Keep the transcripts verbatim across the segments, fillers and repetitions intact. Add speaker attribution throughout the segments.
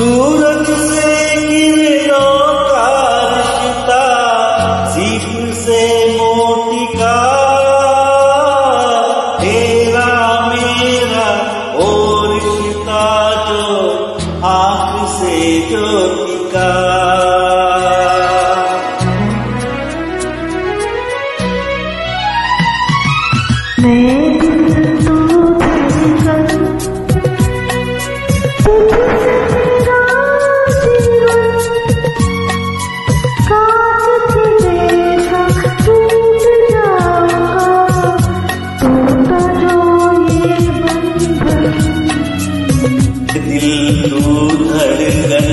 Speaker 1: सूरज से किरणों का रिश्ता, सीप से मोती का, तेरा मेरा ओ रिश्ता जो आँख से ज्योति का। दिल तू धड़कन,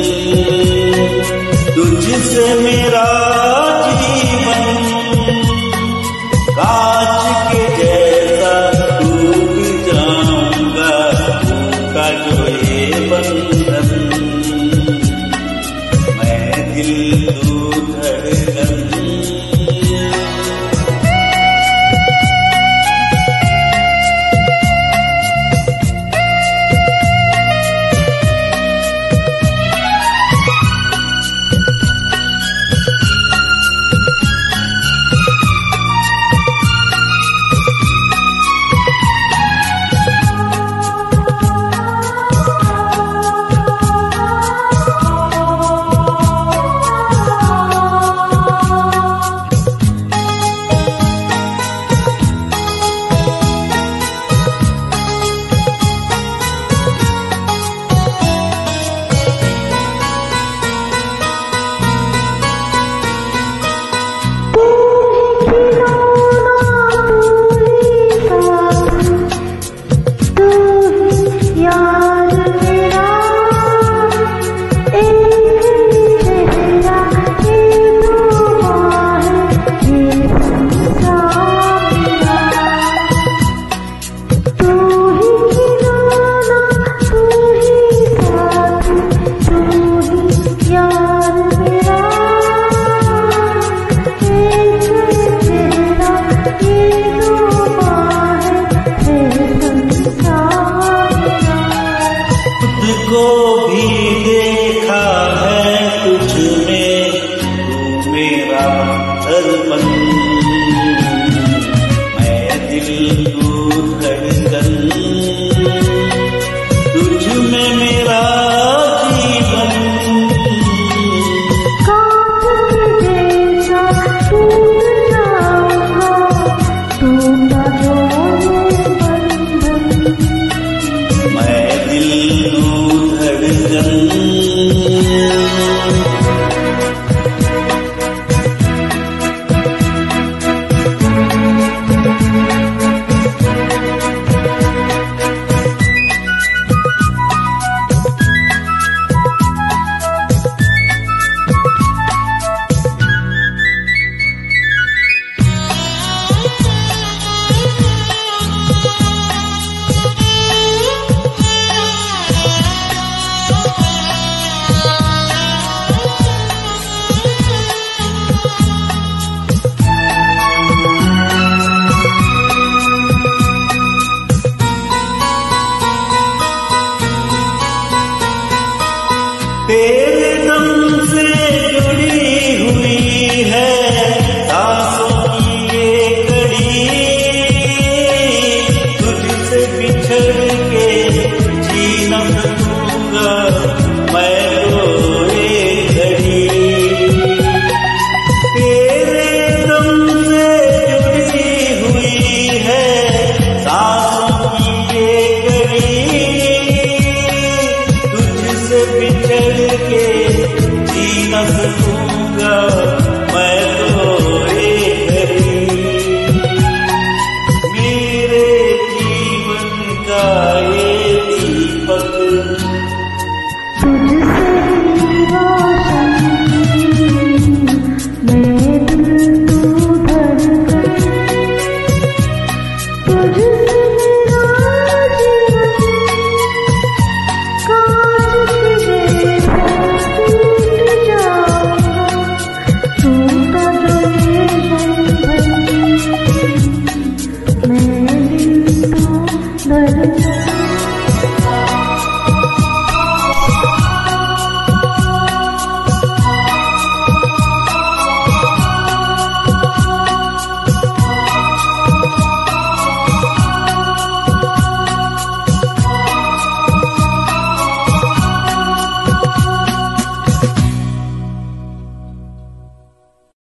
Speaker 1: तुझसे मेरा जीवन, कांच के जैसा टूट जाऊंगा का जो ये बंधन। मैं दिल तू धड़कन, को भी देखा है तुझ में, तू मेरा दर्पण। मैं दिल तू धड़कन, तुझ में मेरा जीवन, कांच जैसा टूट जाऊंगा तू ना जो बंधन। मैं दिल तू धड़कन, तेरे दम से जुड़ी हुई है सांसों की ये कड़ी, तुझसे बिछड़ के जी न सकूंगा मैं तो एक घड़ी। तेरे दम से जुड़ी हुई है सांसों की ये कड़ी, तुझसे बिछड़ के जी न सकूंगा मैं तो एक घड़ी। मेरे जीवन का